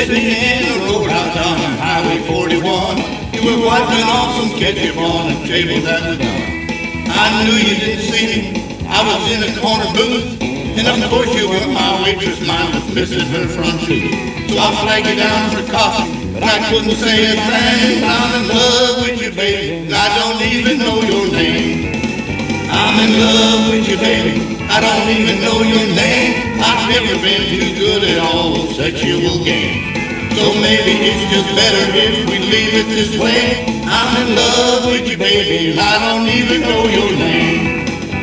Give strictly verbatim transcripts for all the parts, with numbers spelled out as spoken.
sitting in a road out on Highway forty-one. You were wiping off some ketchup on a table that was done. I knew you didn't see me. I was in a corner booth, and of course you were my waitress. Mine was missing her front tooth. So I flagged you down for coffee, but I couldn't say a thing. I'm in love with you, baby, and I don't even know your name. I'm in love with you, baby, I don't even know your name. I've never been too good at all those sexual games. So maybe it's just better if we leave it this way. I'm in love with you, baby, and I don't even know your name.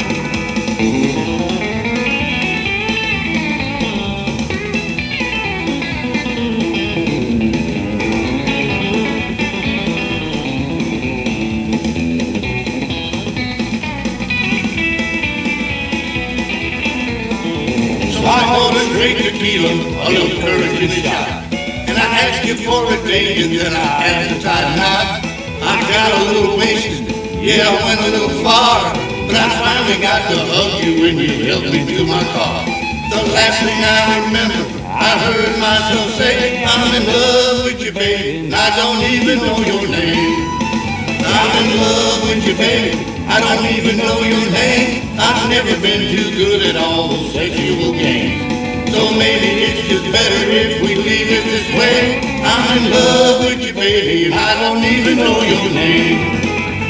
I ordered great tequila, a little courage in the shot, and I asked you for a date, and then I asked you tied knot. I got a little wasted, yeah, I went a little far, but I finally got to hug you when you helped me to my car. The last thing I remember, I heard myself say, I'm in love with you, baby, and I don't even know your name. I'm in love with you, baby, I don't even know your name. I've never been too good at all those sexual games. So maybe it's just better if we leave it this way. I'm in love with you, baby, and I don't even know your name.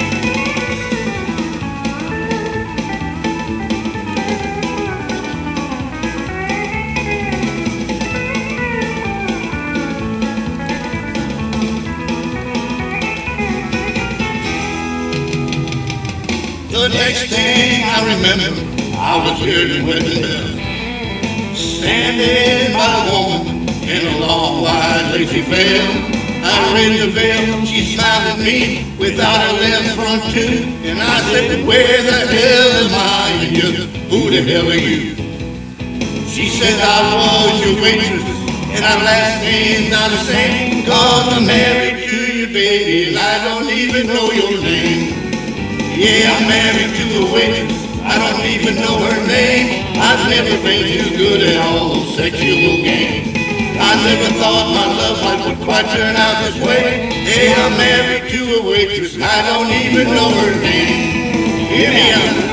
The next thing I remember, I was hearing wedding bells, standing by a woman in a long, wide, lacy veil. I raised the veil, she smiled at me without a left front tooth, and I said, where the hell am I? And you, who the hell are you? She said, I was your waitress, and our last name's not the same, cause I'm married to you, baby, and I don't even know your name. Yeah, I'm married to a waitress, I don't even know her name. I've never been too good at all those sexual games. I never thought my love life would quite turn out this way. Hey, I'm married to a waitress, I don't even know her name. Hear me out.